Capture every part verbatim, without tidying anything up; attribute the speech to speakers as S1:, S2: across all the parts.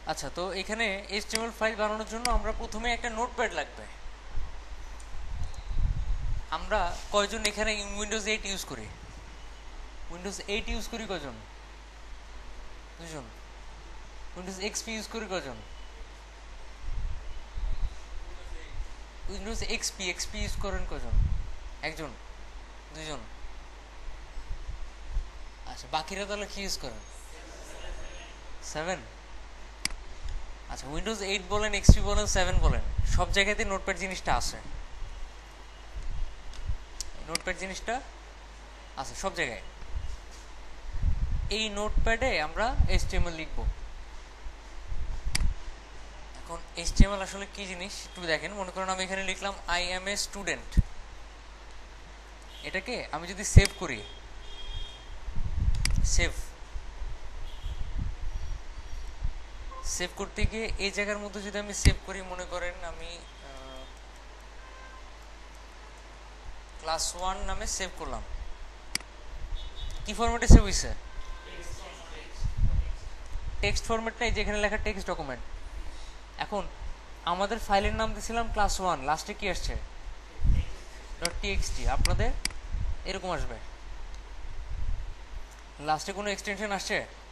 S1: আচ্ছা, তো এখানে এইচটিএমএল ফাইল বানানোর জন্য আমরা প্রথমে একটা নোটপ্যাড লাগবে। আমরা কয়জন এখানে উইন্ডোজ এইট ইউজ করি? উইন্ডোজ এইট ইউজ করি কয়জন? দুজন। উইন্ডোজ এক্সপি ইউজ করি কয়জন? উইন্ডোজ এক্সপি এক্সপি ইউজ করেন কয়জন? একজন, দুজন। আচ্ছা, বাকিরা তাহলে কি ইউজ করেন? সেভেন। আচ্ছা, উইন্ডোজ এইট বলেন, এক্সপি বলেন, সেভেন বলেন, সব জায়গাতে নোটপ্যাড জিনিসটা আছে। নোটপ্যাড জিনিসটা আছে সব জায়গায়। এই নোটপ্যাডে আমরা এইচটিএমএল লিখব। এখন এইচটিএমএল আসলে কি জিনিস একটু দেখেন। মনে করেন আমি এখানে লিখলাম আই এম এ স্টুডেন্ট। এটাকে আমি যদি সেভ করি, সেভ সেভ করতে গিয়ে এই জায়গার মধ্যে যদি আমি সেভ করি, মনে করেন আমি ক্লাস ওয়ান নামে সেভ করলাম। কি ফরম্যাটে সেভ হয়েছে? টেক্সট ফরম্যাট নাই, যেখানে লেখা টেক্সট ডকুমেন্ট। এখন আমাদের ফাইলের নাম দিয়েছিলাম ক্লাস ওয়ান, লাস্টে কি আসছে? Dot TXT. আপনাদের এরকম আসবে, লাস্টে কোনো এক্সটেনশন আসছে?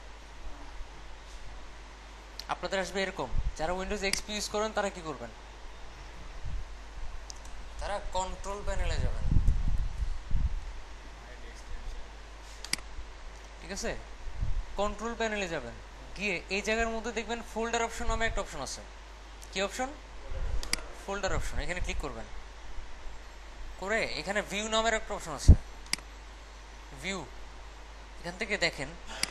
S1: আপনাদের আসবে এরকম। যারা উইন্ডোজ এক্সপি ইউজ করেন তারা কি করবেন? তারা কন্ট্রোল প্যানেলে যাবেন। ঠিক আছে, কন্ট্রোল প্যানেলে যাবেন, গিয়ে এই জায়গার মধ্যে দেখবেন ফোল্ডার অপশন নামে একটা অপশন আছে। কি অপশন? Folder option. এখানে ক্লিক করবেন, করে এখানে ভিউ নামের একটা অপশন আছে। ভিউ, এখান থেকে দেখেন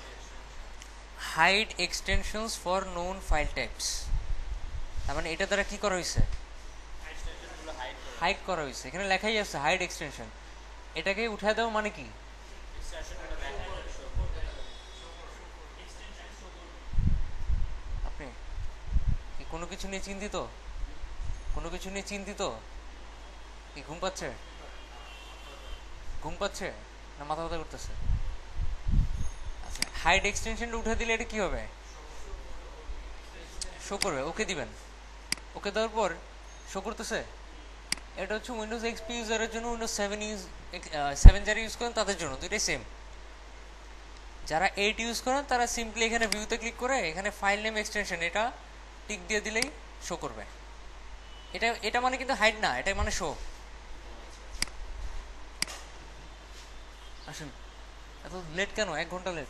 S1: hide extensions for known file types. তার মানে এটা দ্বারা কি করা হয়েছে? হাইড করা হয়েছে। এখানে লেখাই আছে হাইড এক্সটেনশন। এটাকে উঠায় দাও মানে কি? আপনি কি কোনো কিছু নিয়ে চিন্তিত? কোনো কিছু নিয়ে চিন্তিত? কি ঘুম পাচ্ছে? ঘুম পাচ্ছে না মাথা ব্যথা করতেছে? আচ্ছা, হাইড এক্সটেনশনটা উঠে দিলে এটা কি হবে? শো করবে। ওকে দিবেন। ওকে দেওয়ার পর শো করতেছে। এটা হচ্ছে উইন্ডোজ এক্সপি ইউজারের জন্য, উইন্ডোজ সেভেন ইউজ সেভেন যারা ইউজ করেন তাদের জন্য দুইটাই সেম। যারা এইট ইউজ করেন তারা সিম্পলি এখানে ভিউতে ক্লিক করে এখানে ফাইল নেম এক্সটেনশন এটা টিক দিয়ে দিলেই শো করবে। এটা এটা মানে কিন্তু হাইড না, এটা মানে শো। আসেন, এত লেট কেন? এক ঘন্টা লেট?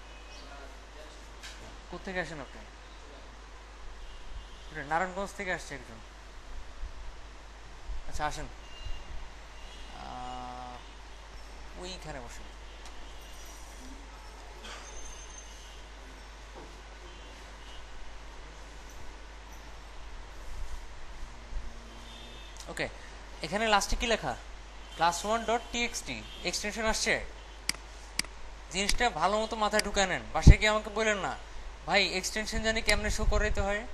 S1: কোথেকে আসেন আপনি? নারায়ণগঞ্জ থেকে আসছে একজন। আচ্ছা আসেন, ওইখানে বসেন। ওকে, এখানে লাস্টে কি লেখা? Class one dot TXT extension আসছে। জিনিসটা ভালো মতো মাথায় ঢুকে নেন, বাসায় গিয়ে আমাকে বললেন না ভাই এক্সটেনশন জানি কেমনে শো করাইতে হয়।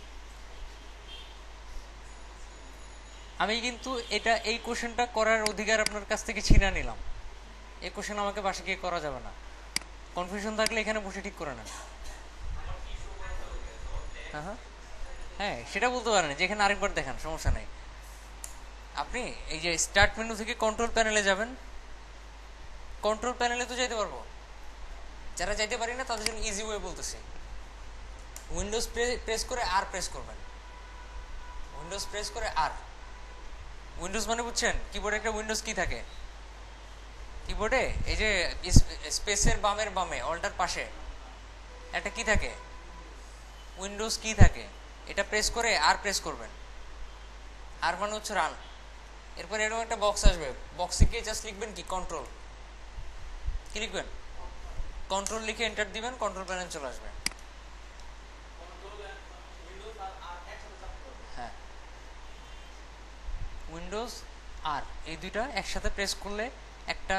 S1: আমি কিন্তু এটা এই কোশ্চেনটা করার অধিকার আপনার কাছ থেকে ছিনা নিলাম। এই কোশ্চেন আমাকে বাসায় গিয়ে করা যাবে না। কনফিউশন থাকলে এখানে বসে ঠিক করে নেন। হ্যাঁ হ্যাঁ হ্যাঁ, সেটা বলতে পারেন যে এখানে আরেকবার দেখান, সমস্যা নেই। আপনি এই যে স্টার্ট মেনু থেকে কন্ট্রোল প্যানেলে যাবেন। কন্ট্রোল প্যানেলে তো যাইতে পারবো, যারা যাইতে পারি না তাদের জন্য ইজি ওয়ে বলতেছি। উইন্ডোজ প্রেস করে আর প্রেস করবেন। উইন্ডোজ প্রেস করে আর। উইন্ডোজ মানে বুঝছেন, কিবোর্ডে একটা উইন্ডোজ কি থাকে। কিবোর্ডে এই যে স্পেসের বামের বামে অল্টার পাশে একটা কি থাকে, উইন্ডোজ কি থাকে। এটা প্রেস করে আর প্রেস করবেন। আর মানে হচ্ছে রান। এরপর এরকম একটা বক্স আসবে, বক্সে গিয়ে জাস্ট লিখবেন কি কন্ট্রোল। কি লিখবেন? কন্ট্রোল লিখে এন্টার দিবেন, কন্ট্রোল প্যানেল চলে আসবে। হ্যাঁ, উইন্ডোজ আর এই দুইটা একসাথে প্রেস করলে একটা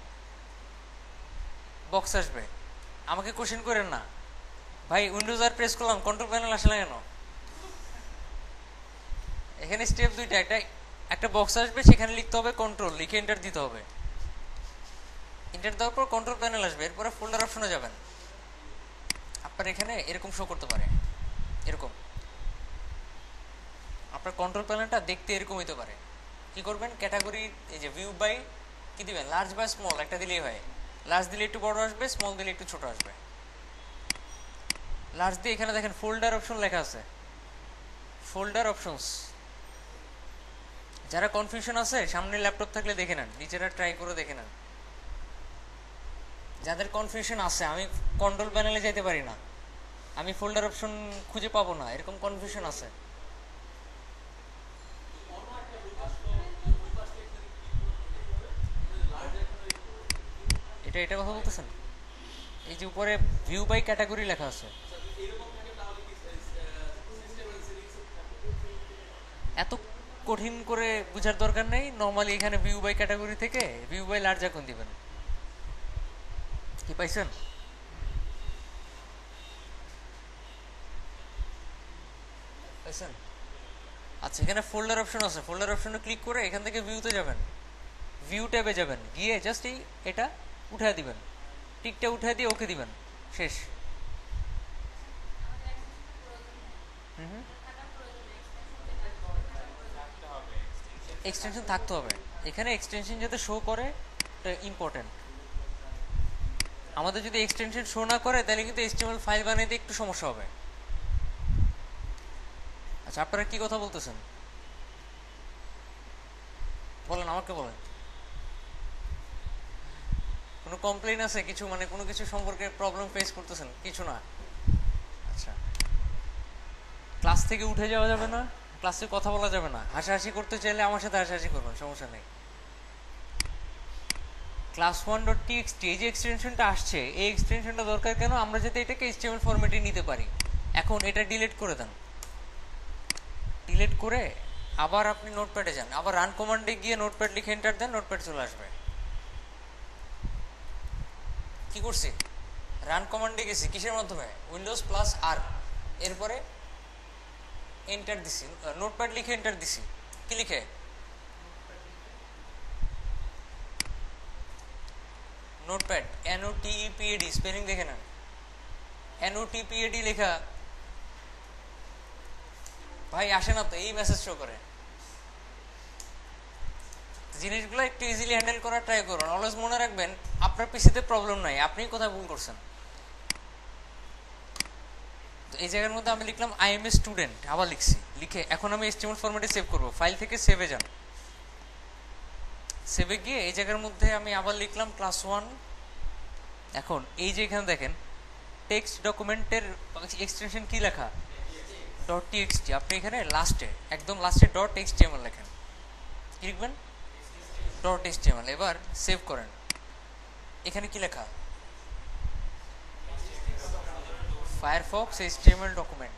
S1: বক্স আসবে। আমাকে কোশ্চেন করেন না ভাই উইন্ডোজ আর প্রেস করলাম কন্ট্রোল প্যানেল আসলে কেন। এখানে স্টেপ দুইটা, একটা একটা বক্স আসবে, সেখানে লিখতে হবে কন্ট্রোল, লিখে এন্টার দিতে হবে। এন্টার দেওয়ার পর কন্ট্রোল প্যানেল আসবে, এরপরে ফোল্ডার অপশনে যাবেন। আপনার এখানে এরকম শো করতে পারে এরকম আপনার কন্ট্রোল প্যানেলটা দেখতে এরকম হইতে পারে। কি করবেন, ক্যাটাগরি এই যে ভিউ বাই কি দিবেন, লার্জ বা স্মল একটা দিলেই হয়। লার্জ দিলে একটু বড় আসবে, স্মল দিলে একটু ছোট আসবে। লার্জ দিয়ে এখানে দেখেন ফোল্ডার অপশন লেখা আছে, ফোল্ডার অপশনস। যারা কনফিউশন আছে সামনে ল্যাপটপ থাকলে দেখে নেন, নিচেরা ট্রাই করে দেখে নেন। যাদের কনফিউশন আছে আমি কন্ট্রোল প্যানেলে যেতে পারি না, আমি ফোল্ডার অপশন খুঁজে পাবো না, এরকম কনফিউশন আছে। এটা এটা কথা বলতেছেন, এই যে উপরে ভিউ বাই ক্যাটাগরি লেখা আছে। এত কঠিন করে বুঝার দরকার নেই, নর্মালি এখানে ভিউ বাই ক্যাটাগরি থেকে ভিউ বাই লার্জ এখন দিবেন। কি পাইছেন? পাইছেন? আচ্ছা, এখানে ফোল্ডার অপশন আছে, ফোল্ডার অপশনে ক্লিক করে এখান থেকে ভিউতে যাবেন, ভিউ ট্যাবে যাবেন, গিয়ে জাস্ট এই এটা উঠায় দিবেন, টিকটা উঠায় দিয়ে ওকে দিবেন, শেষ। হুম হুম এক্সটেনশন থাকতে হবে এখানে, এক্সটেনশন যাতে শো করে এটা ইম্পর্টেন্ট। আমাদের যদি এক্সটেনশন শো না করে তাহলে কিন্তু এইচটিএমএল ফাইল বানাইতে একটু সমস্যা হবে। আচ্ছা, আপনারা কি কথা বলতেছেন বলেন, আমাকে বলেন। কোনো কমপ্লেইন আছে কিছু, মানে কোনো কিছু সম্পর্কে প্রবলেম ফেস করতেছেন? কিছু না। আচ্ছা, ক্লাস থেকে উঠে যাওয়া যাবে না, ক্লাসে কথা বলা যাবে না, হাসাহাসি করতে চাইলে আমার সাথে হাসাহাসি করবেন, সমস্যা নেই। ক্লাস ওয়ান ডট টিএক্সটি এই যে এক্সটেনশনটা আসছে, এই এক্সটেনশনটা দরকার কেন, আমরা যাতে এটাকে এইচটিএমএল ফরম্যাটে নিতে পারি। এখন এটা ডিলিট করে দেন, ডিলিট করে আবার আপনি নোটপ্যাডে যান, আবার রান কমান্ডে গিয়ে নোটপ্যাড লিখে এন্টার দেন, নোটপ্যাড চলে আসবে। কি করছি, রান কমান্ডে গেছি কিসের মাধ্যমে, উইন্ডোজ প্লাস আর, এরপরে এন্টার দিছি, নোটপ্যাড লিখে এন্টার দিছি। কি লিখে, notepad, N O T E P A D, spelling দেখে নেন, N O T P A D লেখা। ভাই আসে না তো, এই মেসেজ শো করে। জিনিসগুলো একটু ইজিলি হ্যান্ডেল করার ট্রাই করুন। অলওয়েজ মনে রাখবেন আপনার পিসিতে প্রবলেম নাই, আপনি কোথায় ভুল করছেন। তো এই জায়গার মধ্যে আমি লিখলাম আই এম এ স্টুডেন্ট, আবার লিখছি, লিখে এখন আমি এইচটিএমএল ফরম্যাটে সেভ করব। ফাইল থেকে সেভে যান, সেভে গিয়ে এই জায়গার মধ্যে আমি আবার লিখলাম ক্লাস ওয়ান। এখন এই যে এখানে দেখেন টেক্সট ডকুমেন্টের এক্সটেনশন কি লেখা, ডট টিএক্সটি। আপনি এখানে লাস্টে, একদম লাস্টে ডট এইচটিএমএল লেখেন, কি লিখবেন, ডট এইচটিএমএল। এবার সেভ করেন, এখানে কি লেখা, ফায়ারফক্স এইচটিএমএল ডকুমেন্ট।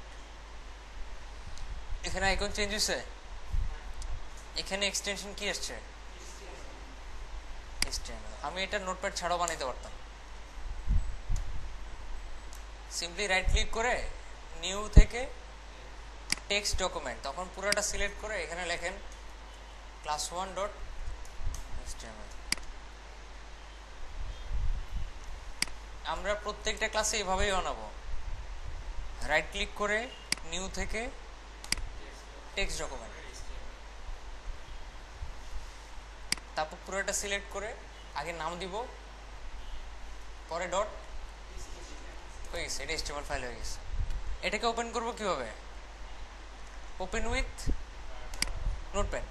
S1: এখানে আইকন চেঞ্জ হয়েছে, এখানে এক্সটেনশন কি আসছে, এইচটিএমএল। আমি এটা নোটপ্যাড ছাড়াও বানাইতে পারতাম, সিম্পলি রাইট ক্লিক করে নিউ থেকে টেক্সট ডকুমেন্ট, তখন পুরোটা সিলেক্ট করে এখানে লেখেন ক্লাস ওয়ান ডট এইচটিএমএল। আমরা প্রত্যেকটা ক্লাসে এভাবেই বানাবো, রাইট ক্লিক করে নিউ থেকে টেক্সট ডকুমেন্ট, তারপর পুরোটা সিলেক্ট করে আগে নাম দিব, পরে ডট, হয়ে গেছে, এটা এইচটিএমএল ফাইল হয়ে গেছে। এটাকে ওপেন করবো কিভাবে, ওপেন উইথ নোটপ্যাড,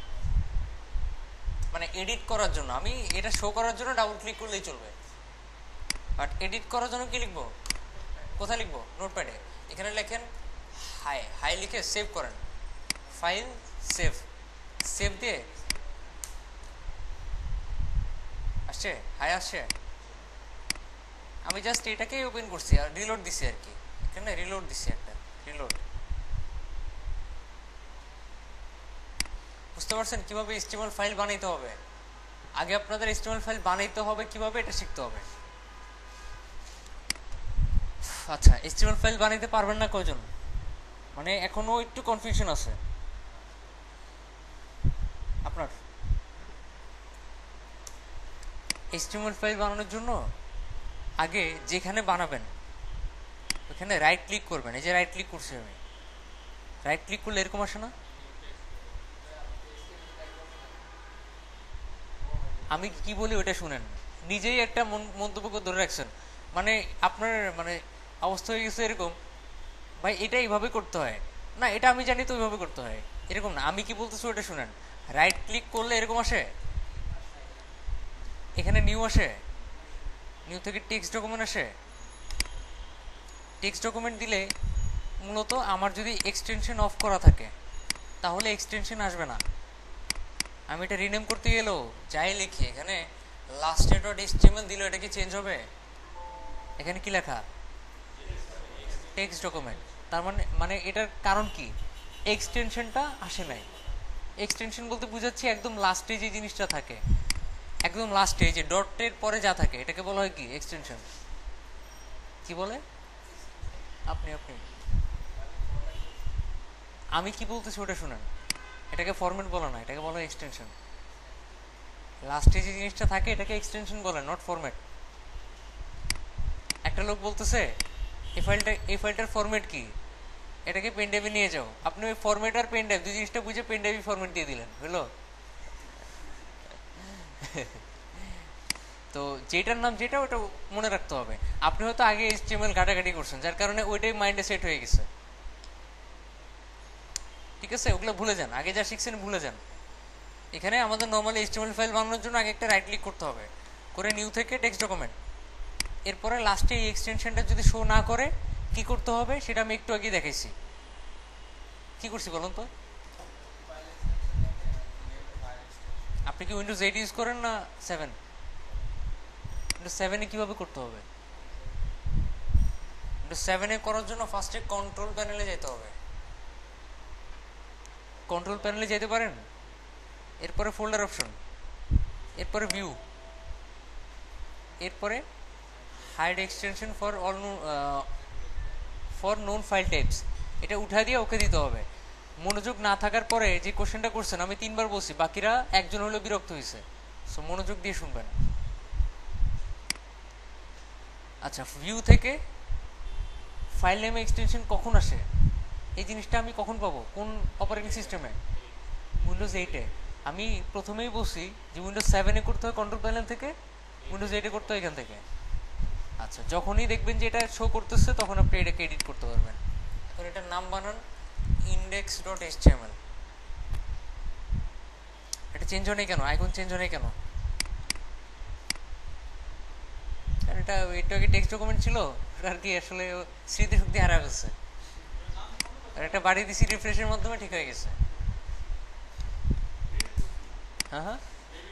S1: মানে এডিট করার জন্য। আমি এটা শো করার জন্য ডাবল ক্লিক করলেই চলবে, বাট এডিট করার জন্য কি লিখবো, কোথায় লিখবো, নোটপ্যাডে। এখানে লেখেন হাই, হাই লিখে সেভ করেন, ফাইল সেভ, সেভ দিয়ে আসছে, হাই আসছে। আমি জাস্ট এটাকেই ওপেন করছি আর রিলোড দিছি আর কি, এখানে রিলোড দিছি একটা, রিলোড। বুঝতে পারছেন কিভাবে এইচটিএমএল ফাইল বানাইতে হবে। আগে আপনাদের এইচটিএমএল ফাইল বানাইতে হবে কিভাবে, এটা শিখতে হবে। আচ্ছা, এইচটিএমএল ফাইল বানাইতে পারবেন না কয়জন, মানে এখনো একটু কনফিউশন আছে আপনার। এইচটিএমএল ফাইল বানানোর জন্য আগে যেখানে বানাবেন ওখানে রাইট ক্লিক করবেন, এই যে রাইট ক্লিক করছি আমি, রাইট ক্লিক করলে এরকম আসে না? আমি কি বলি ওটা শুনেন, নিজেই একটা মন্তব্য করে ধরে রাখছেন, মানে আপনার মানে অবস্থা হয়ে গেছে এরকম, ভাই এটা এইভাবে করতে হয় না, এটা আমি জানি তো ওইভাবে করতে হয়, এরকম না। আমি কি বলতেছি ওটা শুনেন, রাইট ক্লিক করলে এরকম আসে, এখানে নিউ আসে, নিউ থেকে টেক্সট ডকুমেন্ট আসে। টেক্সট ডকুমেন্ট দিলে মূলত আমার যদি এক্সটেনশন অফ করা থাকে তাহলে এক্সটেনশন আসবে না। আমি এটা রিনেম করতে গেলেও যাই লিখি, এখানে লাস্টে ডট এইচটিএমএল দিলে এটা কি চেঞ্জ হবে? এখানে কি লেখা? Text document. তার মানে মানে এটার কারণ কি? এক্সটেনশনটা আসে নাই। এক্সটেনশন বলতে বুঝাচ্ছি একদম লাস্টে যে জিনিসটা থাকে, একদম লাস্টে যে ডটের পরে যা থাকে এটাকে বলা হয় কি? এক্সটেনশন। কি বলে? আপনি আপনি আমি কি বলতেছি ওটা শুনেন, এটাকে ফরম্যাট বলা না, এটাকে বলা হয় এক্সটেনশন। লাস্টে যে জিনিসটা থাকে এটাকে এক্সটেনশন বলে, নট ফরম্যাট। একটা লোক বলতেছে এই ফাইলটা, এই ফাইলটার ফরম্যাট কি, এটাকে পেন ড্রাইভে নিয়ে যাও, আপনি ওই ফরম্যাট আর পেন ড্রাইভ দুই জিনিসটা বুঝে পেন ড্রাইভে ফরম্যাট দিয়ে দিলেন, হলো? তো যেটার নাম যেটা ওটা মনে রাখতে হবে। আপনি হয়তো আগে এইচটিএমএল ঘাটাঘাটি করছেন যার কারণে ওইটাই মাইন্ডে সেট হয়ে গেছে, ঠিক আছে? ওগুলো ভুলে যান, আগে যা শিখছেন ভুলে যান। এখানে আমাদের নর্মালি এইচটিএমএল ফাইল বানানোর জন্য আগে একটা রাইট ক্লিক করতে হবে, করে নিউ থেকে টেক্সট ডকুমেন্ট, এরপরে লাস্টে এই এক্সটেনশনটা যদি শো না করে কি করতে হবে সেটা আমি একটু আগে দেখাইছি। কি করছি বলুন তো? আপনি কি উইন্ডোজ এইট ইউজ করেন না সেভেন? উইন্ডোজ সেভেনে কিভাবে করতে হবে? উইন্ডোজ সেভেনে করার জন্য ফার্স্টে কন্ট্রোল প্যানেলে যেতে হবে। কন্ট্রোল প্যানেলে যেতে পারেন, এরপরে ফোল্ডার অপশন, এরপরে ভিউ, এরপরে hide extension for all for known file types, এটা উঠা দিয়ে ওকে দিতে হবে। মনোযোগ না থাকার পরে যে কোশ্চেনটা করছেন আমি তিনবার বলছি, বাকিরা একজন হলেও বিরক্ত হয়েছে, সো মনোযোগ দিয়ে শুনবেন। আচ্ছা, ভিউ থেকে ফাইল নেম এক্সটেনশন কখন আসে, এই জিনিসটা আমি কখন পাবো, কোন অপারেটিং সিস্টেমে? উইন্ডোজ এইটে। আমি প্রথমেই বলছি যে উইন্ডোজ সেভেনে করতে হয় কন্ট্রোল প্যানেল থেকে, উইন্ডোজ এইটে করতে হয় এখান থেকে। আচ্ছা, যখনই দেখবেন যে এটা শো করতেছে তখন আপনি এটাকে এডিট করতে পারবেন। এখন এটার নাম বানান ইন্ডেক্স ডট এইচটিএমএল। এটা চেঞ্জ হয় কেন, আইকন চেঞ্জ হয় কেন? আর এটা এটা কি টেক্সট ডকুমেন্ট ছিল, আর কি আসলে স্মৃতিশক্তি হারা গেছে, আর একটা বাড়ি দিছি রিফ্রেশের মাধ্যমে ঠিক হয়ে গেছে। হ্যাঁ হ্যাঁ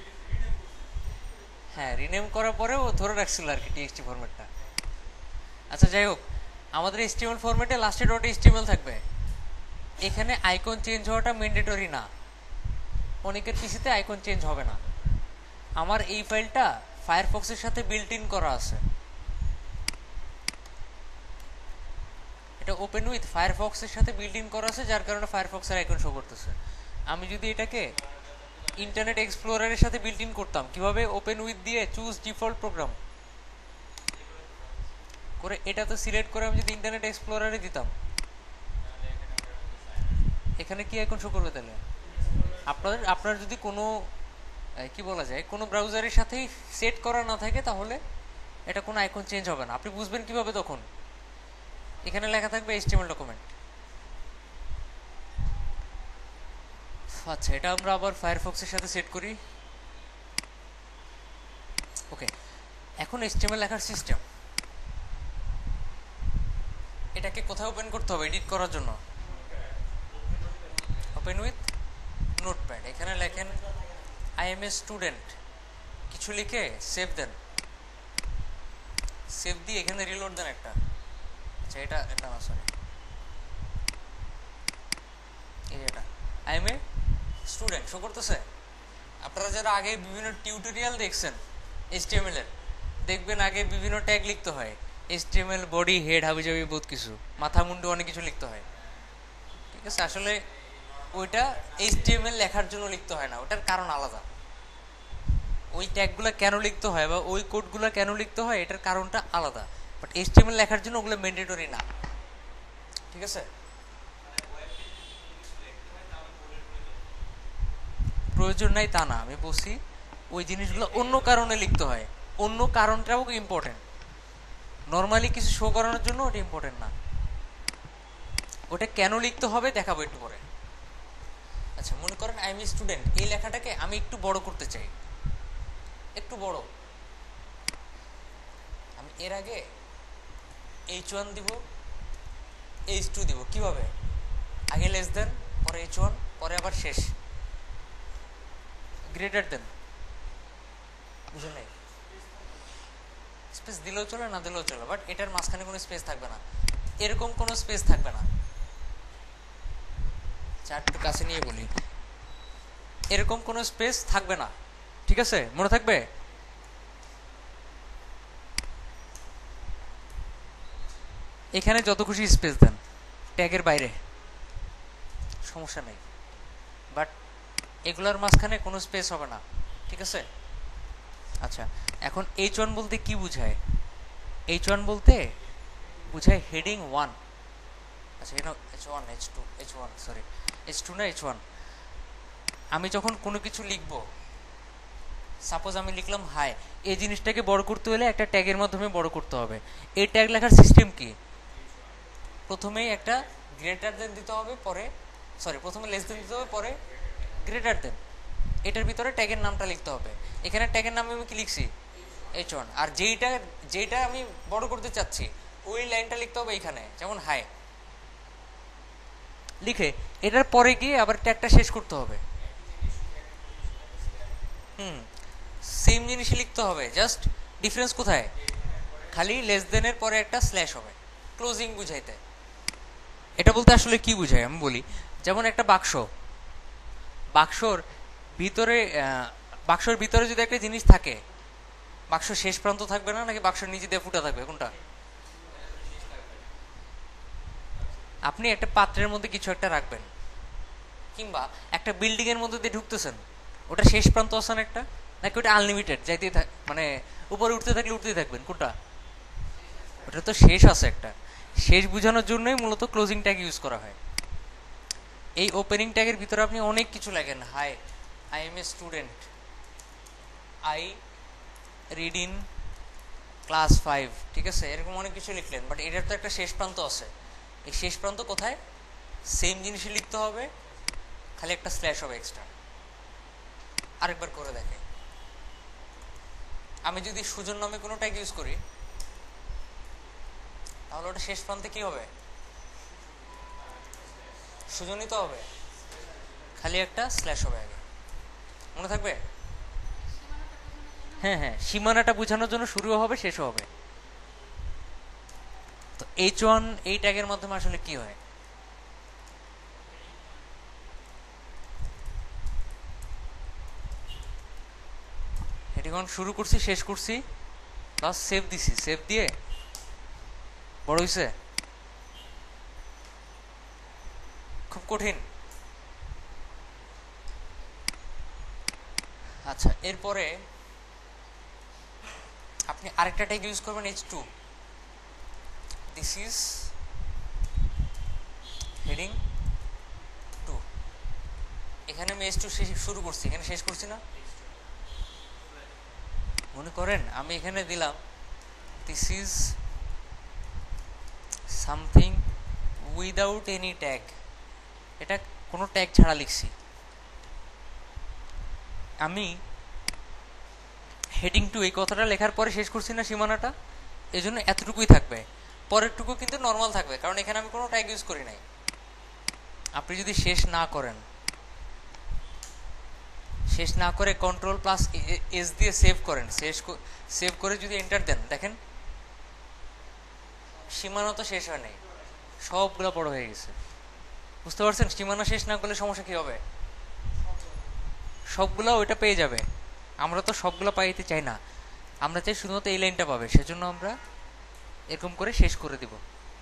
S1: হ্যাঁ রিনেম করার পরেও ধরে রাখছিল আর কি টিএক্সটি ফরম্যাটটা। আচ্ছা যাই হোক, আমাদের এইচটিএমএল ফরম্যাটে লাস্টে ডট এইচটিএমএল থাকবে। এখানে আইকন চেঞ্জ হওয়াটা ম্যান্ডেটরি না, অনেকের পিসিতে আইকন চেঞ্জ হবে না। আমার এই ফাইলটা ফায়ারফক্সের সাথে বিল্ট ইন করা আছে, এটা ওপেন উইথ ফায়ারফক্সের সাথে বিল্ট ইন করা আছে, যার কারণে ফায়ারফক্সের আইকন শো করতেছে। আমি যদি এটাকে ইন্টারনেট এক্সপ্লোরারের সাথে বিল্ট ইন করতাম, কিভাবে? ওপেন উইথ দিয়ে চুজ ডিফল্ট প্রোগ্রাম করে এটা তো সিলেক্ট করে আমি যদি ইন্টারনেট এক্সপ্লোরারে দিতাম, এখানে কি আইকন শো করবে তাহলে? আপনার আপনার যদি কোনো কি বলা যায় কোনো ব্রাউজারের সাথেই সেট করা না থাকে তাহলে এটা কোনো আইকন চেঞ্জ হবে না। আপনি বুঝবেন কিভাবে? তখন এখানে লেখা থাকবে এইচটিএমএল ডকুমেন্ট। আচ্ছা, এটা আমরা আবার ফায়ারফক্সের সাথে সেট করি। ওকে, এখন এইচটিএমএল লেখার সিস্টেম, এটাকে কোথায় ওপেন করতে হবে এডিট করার জন্য? Open with Notepad. এখানে লেখেন আই এম এ স্টুডেন্ট, কিছু লিখে সেভ দেন, সেভ দিয়ে এখানে রিলোড দেন একটা। আচ্ছা, এটা এটা না, সরি, এই এটা I am a student show করতেছে। আপনারা যারা আগে বিভিন্ন টিউটোরিয়াল দেখছেন এইচটিএমএল এর, দেখবেন আগে বিভিন্ন ট্যাগ লিখতে হয়, এইচটিএমএল বডি হেড হাবি জাবি বহুত কিছু, মাথা মুন্ডু অনেক কিছু লিখতে হয়, ঠিক আছে? আসলে ওইটা এইচটিএমএল লেখার জন্য লিখতে হয় না, ওটার কারণ আলাদা। ওই ট্যাগগুলো কেন লিখতে হয় বা ওই কোডগুলো কেন লিখতে হয় এটার কারণটা আলাদা। বাট এইচটিএমএল লেখার জন্য ওগুলো ম্যান্ডেটরি না, ঠিক আছে? প্রয়োজন নাই তা না, আমি বলছি ওই জিনিসগুলো অন্য কারণে লিখতে হয়, অন্য কারণটাও ইম্পর্টেন্ট। নর্মালি কিছু শো করানোর জন্য ওটা ইম্পর্টেন্ট না। ওটা কেন লিখতে হবে দেখাবো একটু পরে। আচ্ছা, মনে করেন আই এম এ স্টুডেন্ট, এই লেখাটাকে আমি একটু বড় করতে চাই, একটু বড়। আমি এর আগে এইচ ওয়ান দিব, এইচ টু দিব। কিভাবে? আগে লেস দেন, পরে এইচ ওয়ান, পরে আবার শেষ গ্রেটার দেন। বুঝে নাই? স্পেস দিলেও চলে, না দিলেও চলে, বাট এটার মাঝখানে কোনো স্পেস থাকবে না, এরকম কোনো স্পেস থাকবে না। চারটু কাছে নিয়ে বলি, এরকম কোনো স্পেস থাকবে না, ঠিক আছে? মনে থাকবে? এখানে যত খুশি স্পেস দেন, ট্যাগের বাইরে সমস্যা নেই, বাট এগুলোর মাঝখানে কোনো স্পেস হবে না, ঠিক আছে? আচ্ছা, এখন এইচ ওয়ান বলতে কি বুঝায়? এইচ ওয়ান বলতে বুঝায় হেডিং ওয়ান। আচ্ছা, এখানে H one, H two, H one, sorry H two না এইচ ওয়ান। আমি যখন কোনো কিছু লিখবো, সাপোজ আমি লিখলাম হাই, এই জিনিসটাকে বড় করতে হলে একটা ট্যাগের মাধ্যমে বড় করতে হবে। এই ট্যাগ লেখার সিস্টেম কি? প্রথমেই একটা গ্রেটার দেন দিতে হবে, পরে সরি প্রথমে লেস দেন দিতে হবে, পরে গ্রেটার দেন। এটার ভিতরে ট্যাগের নামটা লিখতে হবে। এখানে ট্যাগের নামে আমি কি লিখছি? H one. আর যেইটা যেইটা আমি বড় করতে চাচ্ছি ওই লাইনটা লিখতে হবে এখানে, যেমন হাই লিখে এটার পরে গিয়ে আবার ট্যাগটা শেষ করতে হবে। হুম, সেম জিনিসই লিখতে হবে, জাস্ট ডিফারেন্স কোথায়? খালি লেস দেনের পরে একটা স্ল্যাশ হবে, ক্লোজিং বুঝাইতে। এটা বলতে আসলে কি বুঝায় আমি বলি। যেমন একটা বাক্স, বাক্সর ভিতরে বাক্সর ভিতরে যদি একটা জিনিস থাকে, বাক্স শেষ প্রান্ত থাকবে না নাকি বাক্সের নিচে দিয়ে ফুটা থাকবে? কোনটা? আপনি একটা পাত্রের মধ্যে কিছু একটা রাখবেন, কিংবা একটা বিল্ডিং এর মধ্যে দিয়ে ঢুকতেছেন, ওটা শেষ প্রান্ত আছে না একটা, নাকি ওটা আনলিমিটেড যাইতে মানে উপরে উঠতে থাকলে উঠতেই থাকবেন? কোনটা? ওটা তো শেষ আছে একটা। শেষ বোঝানোর জন্যই মূলত ক্লোজিং ট্যাগ ইউজ করা হয়। এই ওপেনিং ট্যাগের ভিতরে আপনি অনেক কিছু লেখেন, hi I am a student, I read in class five, ঠিক আছে? এরকম অনেক কিছু লিখলেন, বাট এটার তো একটা শেষ প্রান্ত আছে। এই শেষ প্রান্ত কোথায়? সেম জিনিসই লিখতে হবে, খালি একটা স্ল্যাশ হবে এক্সট্রা। আরেকবার করে দেখে, আমি যদি সুজন নামে কোনো ট্যাগ ইউজ করি, তাহলে ওটা শেষ প্রান্তে কি হবে? সুজনই তো হবে, খালি একটা স্ল্যাশ হবে আগে। মনে থাকবে? হ্যাঁ হ্যাঁ, সীমানাটা বোঝানোর জন্য শুরুও হবে, শেষও হবে। তো এইচ ওয়ান এই ট্যাগের মাধ্যমে আসলে কি হয়? হেডিং শুরু করছি, শেষ করছি, প্লাস সেভ দিছি, সেভ দিয়ে বড় হইছে। খুব কঠিন। আচ্ছা, এরপরে আপনি আরেকটা ট্যাগ ইউজ করবেন, H two. This is heading two. এখানে আমি এইচ টু শুরু করছি, এখানে শেষ করছি না? মনে করেন আমি এখানে দিলাম this is something without any tag, এটা কোনো ট্যাগ ছাড়া লিখছি। আমি হেডিং টু এই কথাটা লেখার পরে শেষ করছি না সীমানাটা, এই জন্য এতটুকুই থাকবে, পরেরটুকু কিন্তু নর্মাল থাকবে, কারণ এখানে আমি কোনো ট্যাগ ইউজ করি নাই। আপনি যদি শেষ না করেন, শেষ না করে কন্ট্রোল প্লাস এস দিয়ে সেভ করেন, শেষ সেভ করে যদি এন্টার দেন, দেখেন সীমানা তো শেষ হয় নাই, সবগুলো বড় হয়ে গেছে। বুঝতে পারছেন? সীমানা শেষ না করলে সমস্যা কি হবে? সবগুলো ওইটা পেয়ে যাবে। আমরা তো সবগুলো পাইতে চাই না, আমরা চাই শুধুমাত্র এই লাইনটা পাবে, সেজন্য আমরা এরকম করে শেষ করে দিব।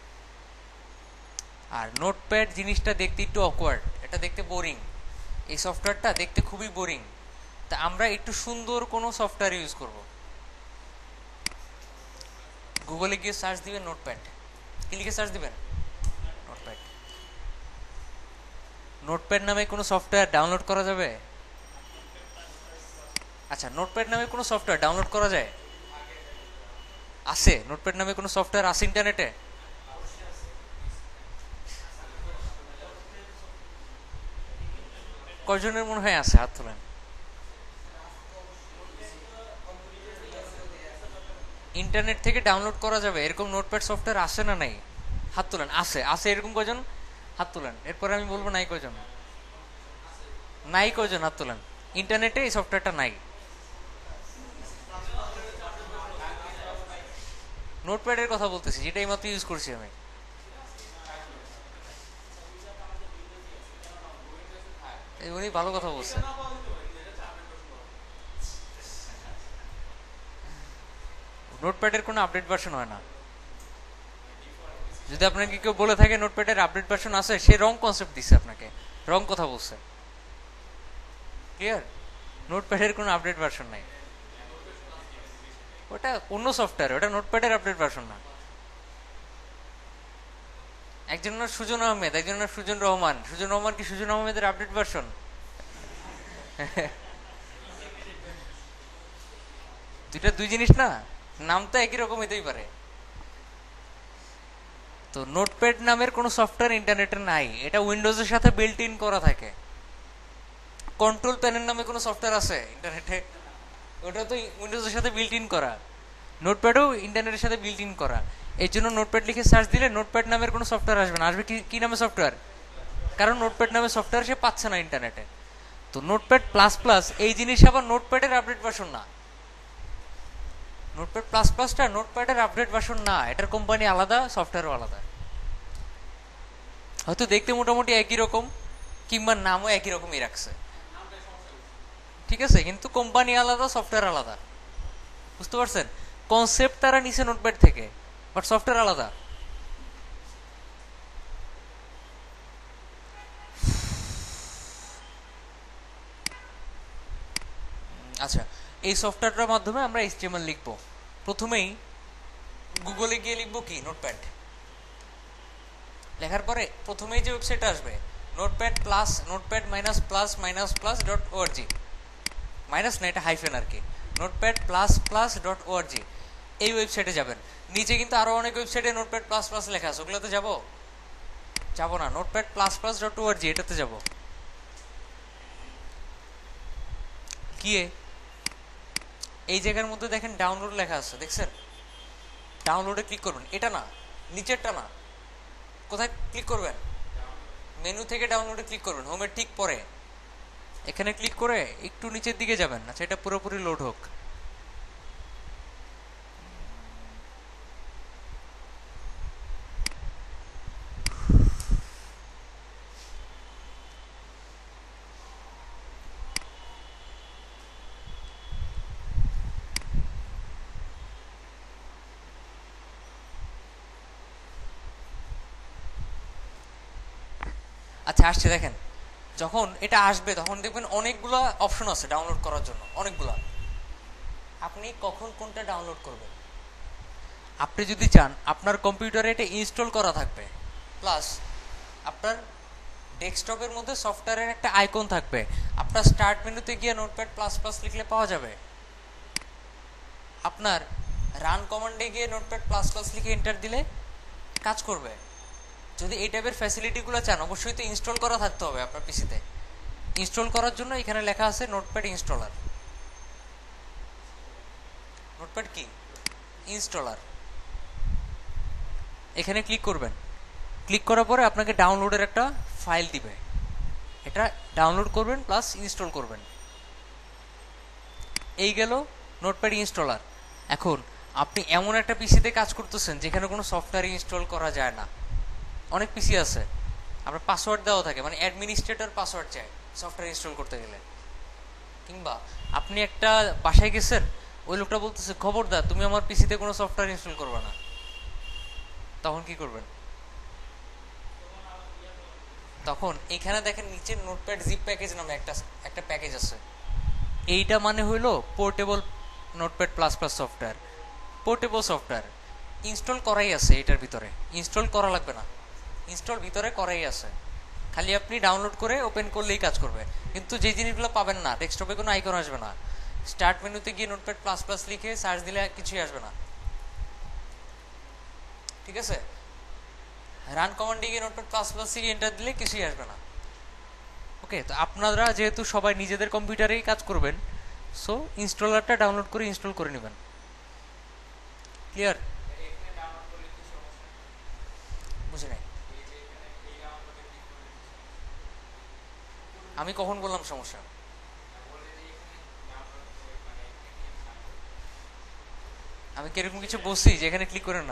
S1: আর নোটপ্যাড জিনিসটা দেখতে একটু অকওয়ার্ড, এটা দেখতে বোরিং, এই সফটওয়্যারটা দেখতে খুবই বোরিং। তা আমরা একটু সুন্দর কোনো সফটওয়্যার ইউজ করব। গুগলে গিয়ে সার্চ দিবেন নোটপ্যাড, কি লিখে সার্চ দিবেন? নোটপ্যাড। নোটপ্যাড নামে কোনো সফটওয়্যার ডাউনলোড করা যাবে? আচ্ছা, নোটপ্যাড নামে কোনো সফটওয়্যার ডাউনলোড করা যায়? আছে? নোটপ্যাড নামে কোনো সফটওয়্যার আছে ইন্টারনেটে? কয়জনের মনে হয় আছে? হাত তোলেন। ইন্টারনেট থেকে ডাউনলোড করা যাবে এরকম নোটপ্যাড সফটওয়্যার আছে না নাই? হাত তোলেন। আছে? আছে এরকম কয়জন? হাত তোলেন। এরপরে আমি বলবো নাই কয়জন। নাই কয়জন? হাত তোলেন। ইন্টারনেটে এই সফটওয়্যারটা নাই। নোটপ্যাডের কথা বলতেছি, যেটা এইমাত্র ইউজ করছি আমি। উনি ভালো কথা বলছেন। নোটপ্যাডের কোনো আপডেট ভার্সন হয় না। যদি আপনাকে কেউ বলে থাকে নোটপ্যাডের আপডেট ভার্সন আছে, সে রং কনসেপ্ট দিচ্ছে আপনাকে, রং কথা বলছে। ক্লিয়ার? নোটপ্যাডের কোনো আপডেট ভার্সন নাই। ওটা অন্য সফটওয়্যার, ওটা নোটপ্যাডের আপডেট ভার্সন না। একজন না সুজন আহমেদ, একজন না সুজন রহমান। সুজন রহমান কি সুজন আহমেদের আপডেট ভার্সন? দুইটা দুই জিনিস না, নাম তো একই রকম হইতেই পারে। তো নোটপ্যাড নামের কোনো সফটওয়্যার ইন্টারনেটে নাই, এটা উইন্ডোজের সাথে বিল্ট ইন করা থাকে। কন্ট্রোল প্যানেল নামে কোনো সফটওয়্যার আছে ইন্টারনেটে? ওটা তো উইন্ডোজের সাথে বিল্ট ইন করা। নোটপ্যাডও ইন্টারনেটের সাথে বিল্ট ইন করা। এই জন্য নোটপ্যাড লিখে সার্চ দিলে নোটপ্যাড নামের কোনো সফটওয়্যার আসবে না। আসবে কি কি নামে সফটওয়্যার? কারণ নোটপ্যাড নামে সফটওয়্যার সে পাচ্ছে না ইন্টারনেটে। তো নোটপ্যাড প্লাস প্লাস এই জিনিস আবার নোটপ্যাডের আপডেট ভার্সন না। নোটপ্যাড প্লাস প্লাসটা নোটপ্যাডের আপডেট ভার্সন না, এটার কোম্পানি আলাদা, সফটওয়্যারও আলাদা। হয়তো দেখতে মোটামুটি একই রকম, কিংবা নামও একই রকমই রাখছে, ঠিক আছে, কিন্তু কোম্পানি আলাদা, সফটওয়্যার আলাদা। বুঝতে পারছেন? কনসেপ্ট তারা নিছে নোটপ্যাড থেকে, বাট সফটওয়্যার আলাদা। আচ্ছা, এই সফটওয়্যারটার মাধ্যমে আমরা এইচটিএমএল লিখবো। প্রথমেই গুগলে গিয়ে লিখবো কি নোটপ্যাড। লেখার পরে প্রথমেই যে ওয়েবসাইট আসবে Notepad plus Notepad minus plus minus plus dot ORG, minus না এটা হাইফেন আর কি, Notepad plus plus dot ORG, এই ওয়েবসাইটে যাবেন। নিচে কিন্তু আরো অনেক ওয়েবসাইটে নোটপ্যাড প্লাস প্লাস লেখা আছে, ওগুলোতে যাবো? যাবো না, Notepad plus plus dot ORG এটাতে যাবো। কি এই জায়গার মধ্যে দেখেন ডাউনলোড লেখা আছে, দেখছেন? ডাউনলোডে ক্লিক করবেন। এটা না, নিচেরটা না। কোথায় ক্লিক করবেন? মেনু থেকে ডাউনলোডে ক্লিক করবেন, হোমের ঠিক পরে এখানে ক্লিক করে একটু নিচের দিকে যাবেন। আচ্ছা, এটা পুরোপুরি লোড হোক। আচ্ছা, আসছে দেখেন। যখন এটা আসবে তখন দেখবেন অনেকগুলা অপশন আছে ডাউনলোড করার জন্য, অনেকগুলা। আপনি কখন কোনটা ডাউনলোড করবেন? আপনি যদি চান আপনার কম্পিউটারে এটা ইনস্টল করা থাকবে, প্লাস আপনার ডেস্কটপের মধ্যে সফটওয়্যারের একটা আইকন থাকবে, আপনার স্টার্ট মেনুতে গিয়ে নোটপ্যাড প্লাস প্লাস লিখলে পাওয়া যাবে। আপনার রান কমান্ডে গিয়ে নোটপ্যাড প্লাস প্লাস লিখে এন্টার দিলে কাজ করবে। যদি এই টাইপের ফ্যাসিলিটিগুলো চান, অবশ্যই তো ইনস্টল করা থাকতে হবে আপনার পিসিতে। ইনস্টল করার জন্য এখানে লেখা আছে নোটপ্যাড ইনস্টলার। নোটপ্যাড কি? ইনস্টলার। এখানে ক্লিক করবেন। ক্লিক করার পরে আপনাকে ডাউনলোডের একটা ফাইল দিবে, এটা ডাউনলোড করবেন প্লাস ইনস্টল করবেন। এই গেল নোটপ্যাড ইনস্টলার। এখন আপনি এমন একটা পিসিতে কাজ করতেছেন যেখানে কোনো সফটওয়্যার ইনস্টল করা যায় না। অনেক পিসি আছে আপনার পাসওয়ার্ড দেওয়া থাকে, মানে অ্যাডমিনিস্ট্রেটর পাসওয়ার্ড চায় সফটওয়্যার ইনস্টল করতে গেলে। কিংবা আপনি একটা বাসায় গেছেন, ওই লোকটা বলতেছে খবরদার তুমি আমার পিসিতে কোনো সফটওয়্যার ইনস্টল করবে না, তখন কি করবেন? তখন এখানে দেখেন নিচে নোটপ্যাড জিপ প্যাকেজ নামে একটা একটা প্যাকেজ আছে। এইটা মানে হইলো portable Notepad plus plus software, portable software. Install করাই আছে এটার ভিতরে, ইনস্টল করা লাগবে না, ইনস্টল ভিতরে করাই আছে, খালি আপনি ডাউনলোড করে ওপেন করলেই কাজ করবে। কিন্তু যে জিনিসগুলো পাবেন না, ডেস্কটপে কোনো আইকন আসবে না, স্টার্ট মেনুতে গিয়ে নোটপ্যাড প্লাস প্লাস লিখে সার্চ দিলে কিছুই আসবে না, ঠিক আছে? রান কমান্ডে গিয়ে নোটপ্যাড প্লাস প্লাস লিখে এন্টার দিলে কিছুই আসবে না। ওকে, তো আপনারা যেহেতু সবাই নিজেদের কম্পিউটারেই কাজ করবেন, সো ইনস্টলারটা ডাউনলোড করে ইনস্টল করে নেবেন। ক্লিয়ার? বুঝি নাই, আমি কখন বললাম সমস্যা? আমি কিরকম কিছু বলছি যে এখানে ক্লিক করেন না?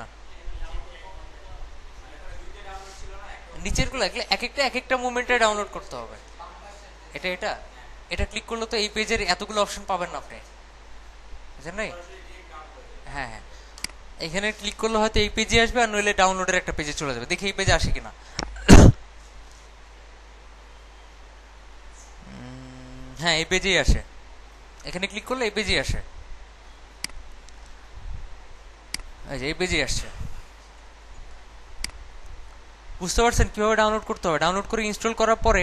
S1: নিচের গুলো এক একটা এক একটা মুভমেন্টে ডাউনলোড করতে হবে। এটা এটা এটা ক্লিক করলে তো এই পেজের এতগুলো অপশন পাবেন না আপনি, বুঝলেন নাই? হ্যাঁ হ্যাঁ, এখানে ক্লিক করলে হয়তো এই পেজে আসবে, আর নইলে ডাউনলোডের একটা পেজে চলে যাবে। দেখি এই পেজে আসে কিনা। হ্যাঁ, এই পেজেই আসে, এখানে ক্লিক করলে এই পেজেই আসে, এই যে এই পেজেই আসছে। বুঝতে পারছেন কিভাবে ডাউনলোড করতে হবে? ডাউনলোড করে ইনস্টল করার পরে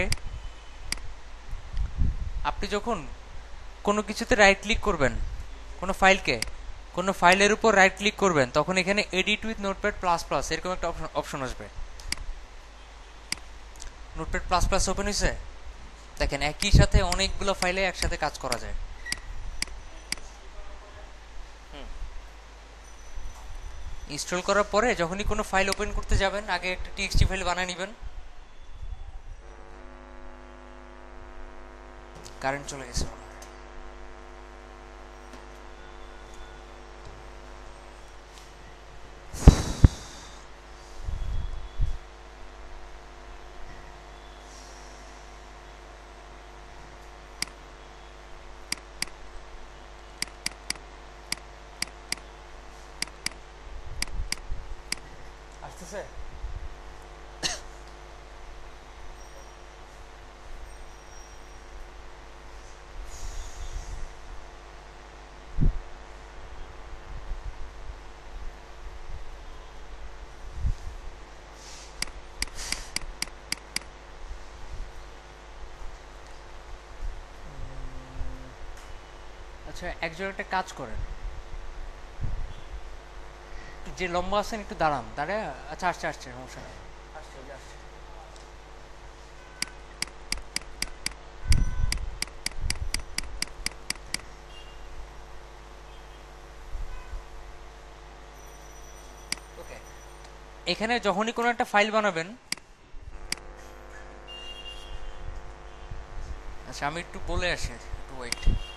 S1: আপনি যখন কোনো কিছুতে রাইট ক্লিক করবেন, কোনো ফাইলকে, কোনো ফাইলের উপর রাইট ক্লিক করবেন, তখন এখানে edit with Notepad plus plus এরকম একটা অপশন আসবে। নোটপ্যাড প্লাস প্লাস ওপেন হয়েছে, দেখেন একই সাথে অনেকগুলো ফাইলে একসাথে কাজ করা যায়। ইনস্টল করার পরে যখনই কোনো ফাইল ওপেন করতে যাবেন, আগে একটা টিএক্সটি ফাইল বানিয়ে নেবেন। কারেন্ট চলে গেছে মনে হয়। আসতেছে? আচ্ছা, একজন একটা কাজ করেন, যে লম্বা আছেন একটু দাঁড়ান, দাঁড়ায়। আচ্ছা, আসছে আসছে, সমস্যা নেই, আসছে, ওই যে আসছে। ওকে, এখানে যখনই কোনো একটা ফাইল বানাবেন, আচ্ছা আমি একটু বলে আসি, একটু ওয়েট।